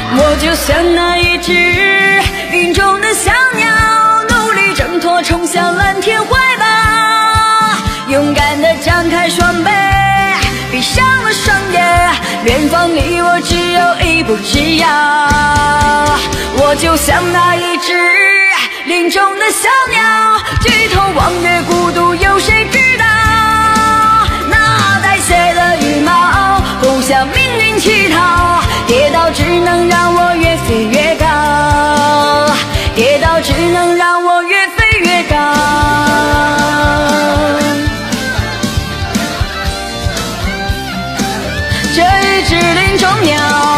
我就像那一只云中的小鸟，努力挣脱，冲向蓝天怀抱，勇敢地张开双臂，闭上了双眼，远方离我只有一步之遥。我就像那一只林中的小鸟，举头望月，孤独有谁知道？那带血的羽毛不向命运乞讨，跌倒只能让我越飞越高，跌倒只能让我越飞越高。这一只林中鸟。